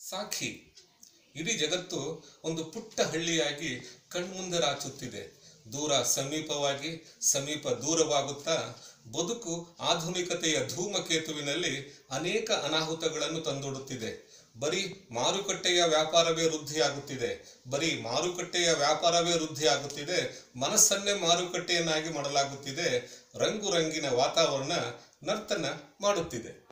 ಸಾಕ್ಷಿ. ಇಡೀ ಜಗತ್ತು ಒಂದು ಪುಟ್ಟ ಹಳ್ಳಿಯಾಗಿ ಕಣ್ಮುಂದೆ ರಾಚುತ್ತಿದೆ. ದೂರ ಸಮೀಪವಾಗಿ, ಸಮೀಪ ದೂರವಾಗುತ್ತಾ ಬದುಕು ಆಧುನಿಕತೆಯ ಧೂಮಕೇತುವಿನಲ್ಲಿ ಅನೇಕ ಅನಾಹುತಗಳನ್ನು ತಂದೊಡ್ಡುತ್ತಿದೆ. ಬರೀ ಮಾರುಕಟ್ಟೆಯ ವ್ಯಾಪಾರವೇ ವೃದ್ಧಿಯಾಗುತ್ತಿದೆ. ಮನಸ್ಸನ್ನೇ ಮಾರುಕಟ್ಟೆಯನ್ನಾಗಿ ಮಾಡಲಾಗುತ್ತಿದೆ. ರಂಗು ರಂಗಿನ ವಾತಾವರಣ ನರ್ತನ ಮಾಡುತ್ತಿದೆ.